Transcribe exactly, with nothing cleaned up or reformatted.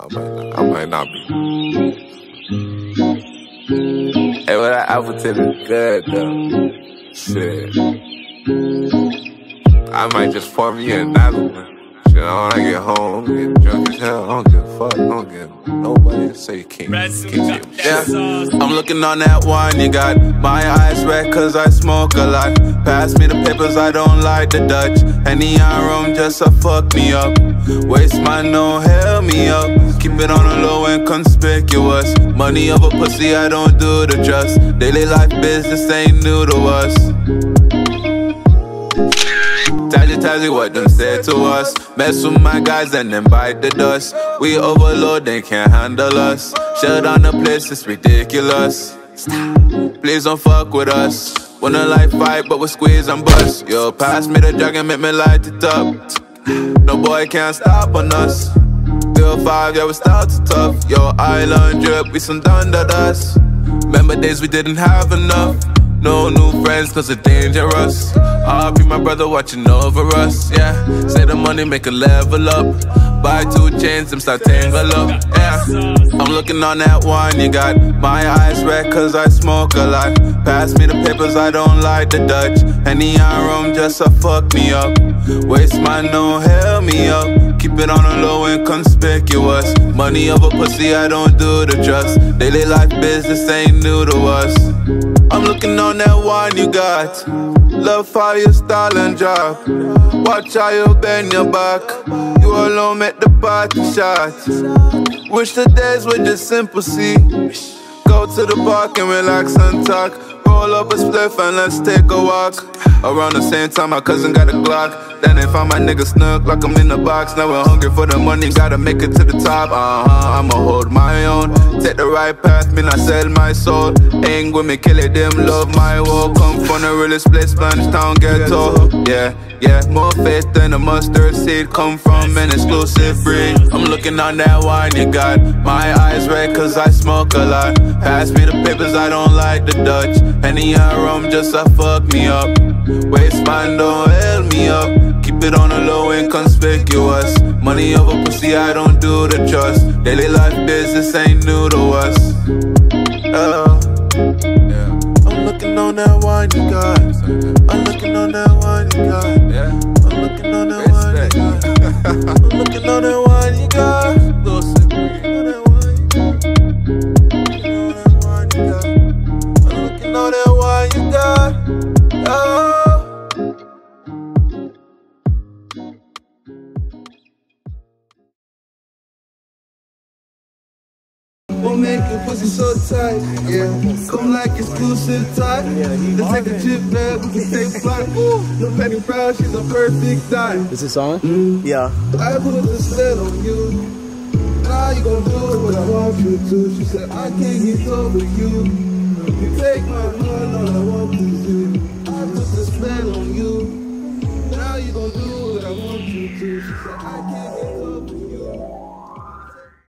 I might not, I might not be. Hey, well, that apple tip is good, though. Shit. I might just pour me another one. Shit, when I get home, I'm getting drunk as hell. I don't give a fuck. I don't give nobody to say you can't, can't get yeah. I'm looking on that wine you got. My eyes red cause I smoke a lot. Pass me the papers, I don't like the Dutch. Any rum just to fuck me up. Waste man, no help me up. Keep it on the low and conspicuous. Money over pussy, I don't do the trust. Daily life business ain't new to us. Tazzy, tazzy, what them said to us. Mess with my guys and then bite the dust. We overload, they can't handle us. Shut down the place, it's ridiculous. Please don't fuck with us. Wanna like fight, but we squeeze and bust. Yo, pass me the drug and make me light it up. No boy can't stop on us. Bill five, yeah, we start to tough. Yo, island drip, we some thunder dust. Remember days we didn't have enough. No new friends cause it's dangerous. I'll be my brother watching over us, yeah. Say the money make a level up. Buy two chains, them start tangle up, yeah. I'm looking on that wine you got. My eyes red cause I smoke a lot. Pass me the papers, I don't like the Dutch. Any rum just to fuck me up. Waste man, no help me up. Keep it on the low and conspicuous. Money over pussy, I don't do the trust. Daily life business ain't new to us. I'm looking on that wine you got. Love how your style and drop. Watch how you bend your back. You alone make the party shot. Wish the days were just simple, see. Go to the park and relax and talk. Roll up a spliff and let's take a walk. Around the same time my cousin got a Glock. Then they found my nigga snuck like I'm in the box. Now we're hungry for the money, gotta make it to the top. Uh-huh, I'ma hold my own. Take the right path, me not sell my soul. Ain't with me, kill it, them love my world. Come from the realest place, Spanish town ghetto. Yeah, yeah, more faith than a mustard seed. Come from an exclusive breed. I'm looking on that wine you got. My eyes red cause I smoke a lot. Pass me the papers, I don't like the Dutch. Any rum just to fuck me up. Waste man, don't help me up. Keep it on the low and conspicuous. Money over pussy, I don't do the trust. Daily life business ain't new to us. Oh, yeah. I'm looking on that wine you got. I'm looking on that wine you got. Yeah. I'm looking on that wine you got. I'm looking on that wine you got. I'm looking on that wine you got. Oh. We'll make your pussy so tight, yeah. Come like exclusive type. Let's take a trip there, we can take flight. No penny proud, she's a perfect dime. Is this on? Mm. Yeah. I put the spell on you. Now you gon' do what I want you to. She said I can't get over you. You take my heart, all I want is you.